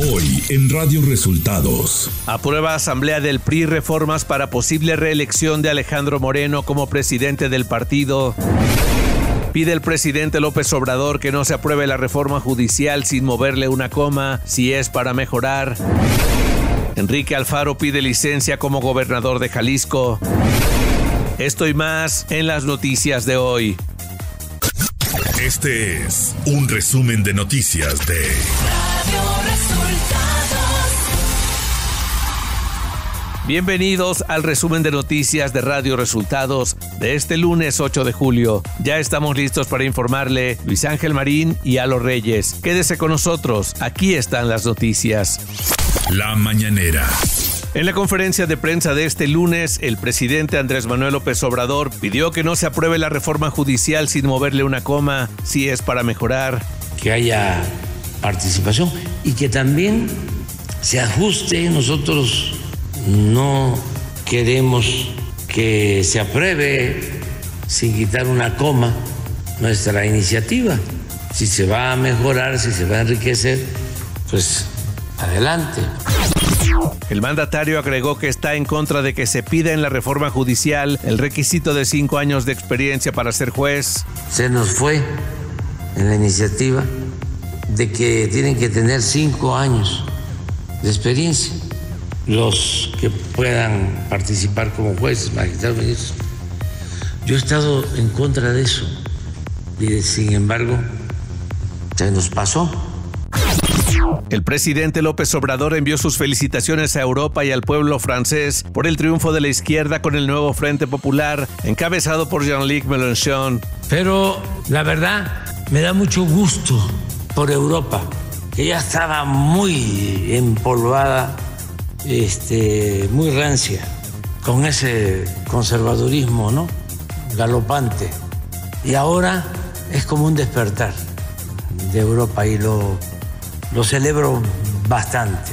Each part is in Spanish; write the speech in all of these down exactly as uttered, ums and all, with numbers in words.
Hoy en Radio Resultados. Aprueba Asamblea del P R I reformas para posible reelección de Alejandro Moreno como presidente del partido. Pide el presidente López Obrador que no se apruebe la reforma judicial sin moverle una coma, si es para mejorar. Enrique Alfaro pide licencia como gobernador de Jalisco. Esto y más en las noticias de hoy. Este es un resumen de noticias de Radio Resultados. Bienvenidos al resumen de noticias de Radio Resultados de este lunes ocho de julio. Ya estamos listos para informarle Luis Ángel Marín y Alo Reyes. Quédese con nosotros, aquí están las noticias. La mañanera. En la conferencia de prensa de este lunes, el presidente Andrés Manuel López Obrador pidió que no se apruebe la reforma judicial sin moverle una coma, si es para mejorar. Que haya participación y que también se ajuste. Nosotros no queremos que se apruebe sin quitar una coma nuestra iniciativa. Si se va a mejorar, si se va a enriquecer, pues adelante. El mandatario agregó que está en contra de que se pida en la reforma judicial el requisito de cinco años de experiencia para ser juez. Se nos fue en la iniciativa de que tienen que tener cinco años de experiencia los que puedan participar como jueces, magistrados, ministros. Yo he estado en contra de eso y sin embargo se nos pasó. El presidente López Obrador envió sus felicitaciones a Europa y al pueblo francés por el triunfo de la izquierda con el nuevo Frente Popular, encabezado por Jean-Luc Mélenchon. Pero la verdad me da mucho gusto por Europa, que ya estaba muy empolvada, este, muy rancia, con ese conservadurismo, ¿no?, galopante. Y ahora es como un despertar de Europa y lo... Lo celebro bastante.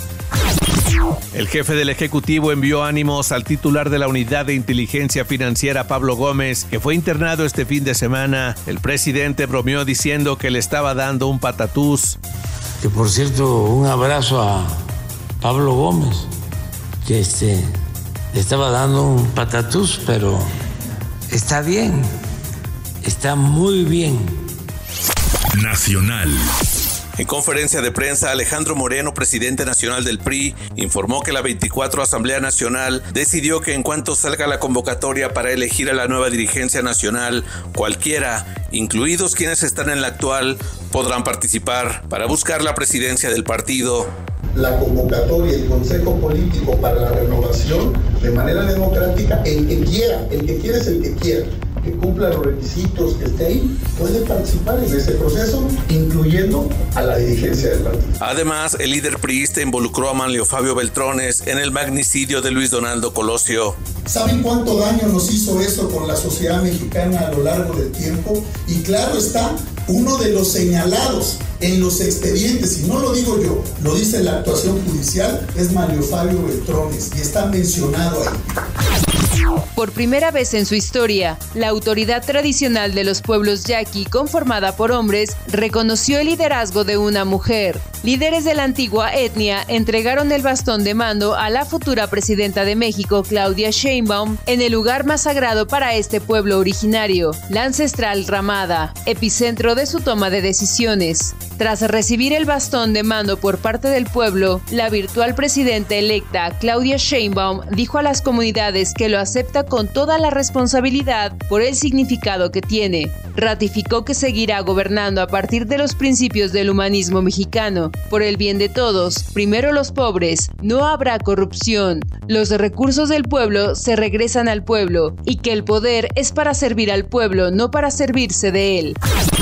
El jefe del Ejecutivo envió ánimos al titular de la Unidad de Inteligencia Financiera, Pablo Gómez, que fue internado este fin de semana. El presidente bromeó diciendo que le estaba dando un patatús. Que por cierto, un abrazo a Pablo Gómez, que este, le estaba dando un patatús, pero está bien, está muy bien. Nacional. En conferencia de prensa, Alejandro Moreno, presidente nacional del P R I, informó que la veinticuatro Asamblea Nacional decidió que en cuanto salga la convocatoria para elegir a la nueva dirigencia nacional, cualquiera, incluidos quienes están en la actual, podrán participar para buscar la presidencia del partido. La convocatoria, el Consejo Político para la Renovación, de manera democrática, el que quiera, el que quiera es el que quiera, que cumpla los requisitos, que esté ahí, puede participar en ese proceso, incluyendo a la dirigencia del partido. Además, el líder priista involucró a Manlio Fabio Beltrones en el magnicidio de Luis Donaldo Colosio. ¿Saben cuánto daño nos hizo eso con la sociedad mexicana a lo largo del tiempo? Y claro está, uno de los señalados en los expedientes, y no lo digo yo, lo dice la actuación judicial, es Manlio Fabio Beltrones, y está mencionado ahí. Por primera vez en su historia, la autoridad tradicional de los pueblos yaqui, conformada por hombres, reconoció el liderazgo de una mujer. Líderes de la antigua etnia entregaron el bastón de mando a la futura presidenta de México, Claudia Sheinbaum, en el lugar más sagrado para este pueblo originario, la ancestral Ramada, epicentro de su toma de decisiones. Tras recibir el bastón de mando por parte del pueblo, la virtual presidenta electa, Claudia Sheinbaum, dijo a las comunidades que lo acepta con toda la responsabilidad por el significado que tiene. Ratificó que seguirá gobernando a partir de los principios del humanismo mexicano. Por el bien de todos, primero los pobres, no habrá corrupción, los recursos del pueblo se regresan al pueblo y que el poder es para servir al pueblo, no para servirse de él.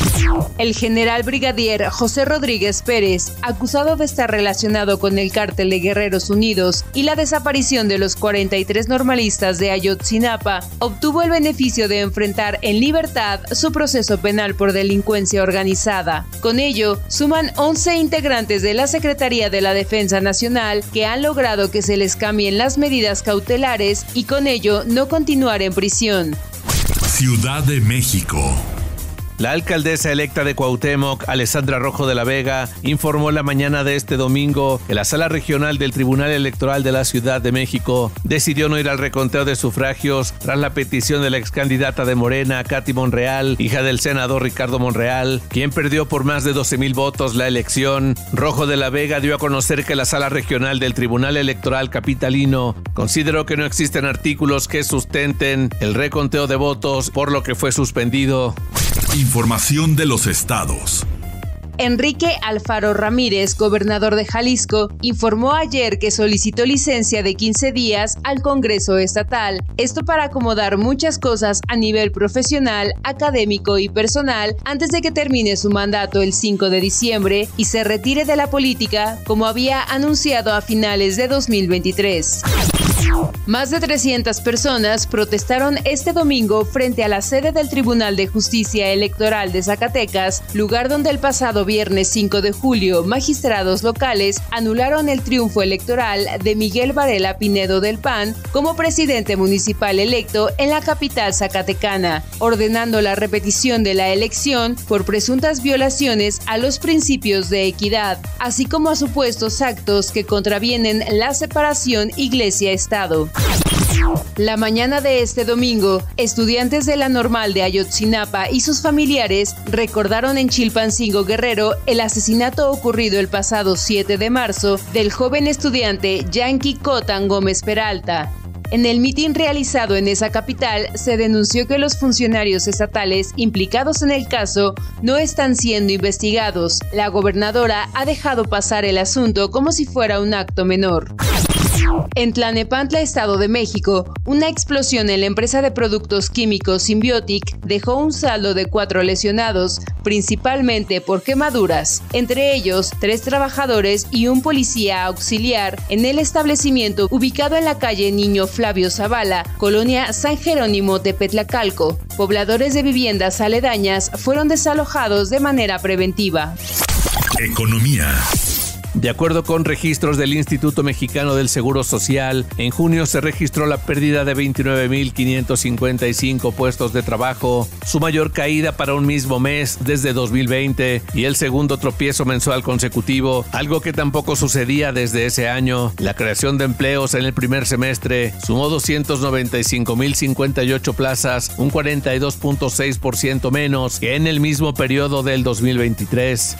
El general brigadier José Rodríguez Pérez, acusado de estar relacionado con el cártel de Guerreros Unidos y la desaparición de los cuarenta y tres normalistas de Ayotzinapa, obtuvo el beneficio de enfrentar en libertad su proceso penal por delincuencia organizada. Con ello, suman once integrantes de la Secretaría de la Defensa Nacional que han logrado que se les cambien las medidas cautelares y con ello no continuar en prisión. Ciudad de México. La alcaldesa electa de Cuauhtémoc, Alessandra Rojo de la Vega, informó la mañana de este domingo que la Sala Regional del Tribunal Electoral de la Ciudad de México decidió no ir al reconteo de sufragios tras la petición de la excandidata de Morena, Katy Monreal, hija del senador Ricardo Monreal, quien perdió por más de doce mil votos la elección. Rojo de la Vega dio a conocer que la Sala Regional del Tribunal Electoral Capitalino consideró que no existen artículos que sustenten el reconteo de votos, por lo que fue suspendido. Información de los estados. Enrique Alfaro Ramírez, gobernador de Jalisco, informó ayer que solicitó licencia de quince días al Congreso Estatal, esto para acomodar muchas cosas a nivel profesional, académico y personal antes de que termine su mandato el cinco de diciembre y se retire de la política, como había anunciado a finales de dos mil veintitrés. Más de trescientas personas protestaron este domingo frente a la sede del Tribunal de Justicia Electoral de Zacatecas, lugar donde el pasado viernes cinco de julio magistrados locales anularon el triunfo electoral de Miguel Varela Pinedo del P A N como presidente municipal electo en la capital zacatecana, ordenando la repetición de la elección por presuntas violaciones a los principios de equidad, así como a supuestos actos que contravienen la separación Iglesia-Estado. La mañana de este domingo, estudiantes de la Normal de Ayotzinapa y sus familiares recordaron en Chilpancingo, Guerrero, el asesinato ocurrido el pasado siete de marzo del joven estudiante Yankee Cotan Gómez Peralta. En el mitin realizado en esa capital, se denunció que los funcionarios estatales implicados en el caso no están siendo investigados. La gobernadora ha dejado pasar el asunto como si fuera un acto menor. En Tlalnepantla, Estado de México, una explosión en la empresa de productos químicos Symbiotic dejó un saldo de cuatro lesionados, principalmente por quemaduras, entre ellos tres trabajadores y un policía auxiliar en el establecimiento ubicado en la calle Niño Flavio Zavala, colonia San Jerónimo Tepetlacalco. Pobladores de viviendas aledañas fueron desalojados de manera preventiva. Economía. De acuerdo con registros del Instituto Mexicano del Seguro Social, en junio se registró la pérdida de veintinueve mil quinientos cincuenta y cinco puestos de trabajo, su mayor caída para un mismo mes desde dos mil veinte y el segundo tropiezo mensual consecutivo, algo que tampoco sucedía desde ese año. La creación de empleos en el primer semestre sumó doscientos noventa y cinco mil cincuenta y ocho plazas, un cuarenta y dos punto seis por ciento menos que en el mismo periodo del dos mil veintitrés.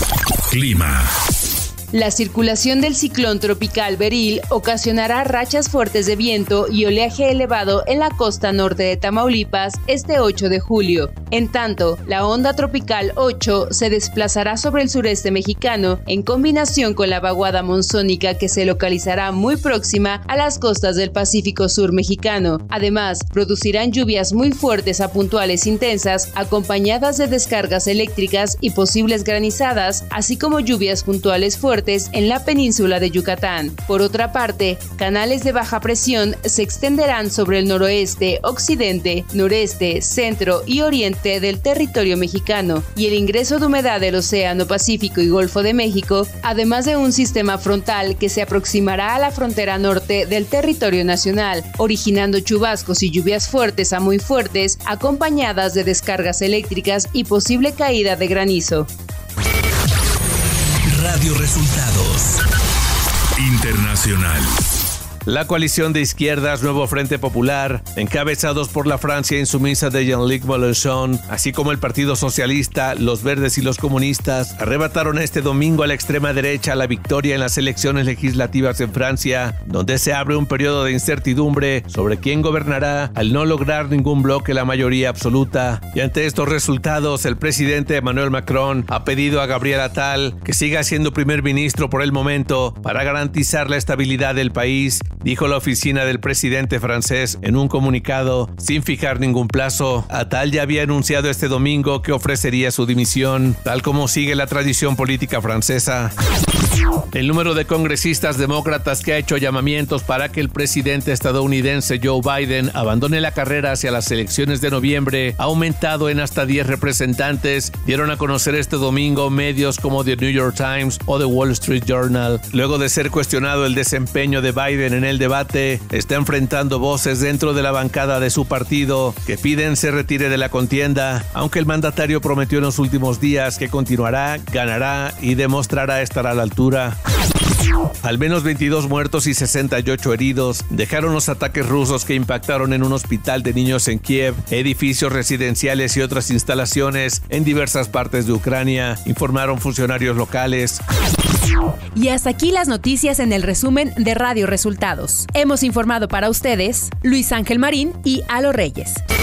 Clima. La circulación del ciclón tropical Beryl ocasionará rachas fuertes de viento y oleaje elevado en la costa norte de Tamaulipas este ocho de julio. En tanto, la onda tropical ocho se desplazará sobre el sureste mexicano en combinación con la vaguada monzónica que se localizará muy próxima a las costas del Pacífico Sur mexicano. Además, producirán lluvias muy fuertes a puntuales intensas, acompañadas de descargas eléctricas y posibles granizadas, así como lluvias puntuales fuertes en la península de Yucatán. Por otra parte, canales de baja presión se extenderán sobre el noroeste, occidente, noreste, centro y oriente del territorio mexicano, y el ingreso de humedad del Océano Pacífico y Golfo de México, además de un sistema frontal que se aproximará a la frontera norte del territorio nacional, originando chubascos y lluvias fuertes a muy fuertes, acompañadas de descargas eléctricas y posible caída de granizo. Radio Resultados Internacional. La coalición de izquierdas Nuevo Frente Popular, encabezados por la Francia insumisa de Jean-Luc Mélenchon, así como el Partido Socialista, los Verdes y los Comunistas, arrebataron este domingo a la extrema derecha la victoria en las elecciones legislativas en Francia, donde se abre un periodo de incertidumbre sobre quién gobernará al no lograr ningún bloque la mayoría absoluta. Y ante estos resultados, el presidente Emmanuel Macron ha pedido a Gabriel Attal que siga siendo primer ministro por el momento para garantizar la estabilidad del país, dijo la oficina del presidente francés en un comunicado, sin fijar ningún plazo. Attal ya había anunciado este domingo que ofrecería su dimisión, tal como sigue la tradición política francesa. El número de congresistas demócratas que ha hecho llamamientos para que el presidente estadounidense Joe Biden abandone la carrera hacia las elecciones de noviembre ha aumentado en hasta diez representantes, dieron a conocer este domingo medios como The New York Times o The Wall Street Journal, luego de ser cuestionado el desempeño de Biden en el el debate, está enfrentando voces dentro de la bancada de su partido que piden se retire de la contienda, aunque el mandatario prometió en los últimos días que continuará, ganará y demostrará estar a la altura. Al menos veintidós muertos y sesenta y ocho heridos dejaron los ataques rusos que impactaron en un hospital de niños en Kiev, edificios residenciales y otras instalaciones en diversas partes de Ucrania, informaron funcionarios locales. Y hasta aquí las noticias en el resumen de Radio Resultados. Hemos informado para ustedes Luis Ángel Marín y Alo Reyes.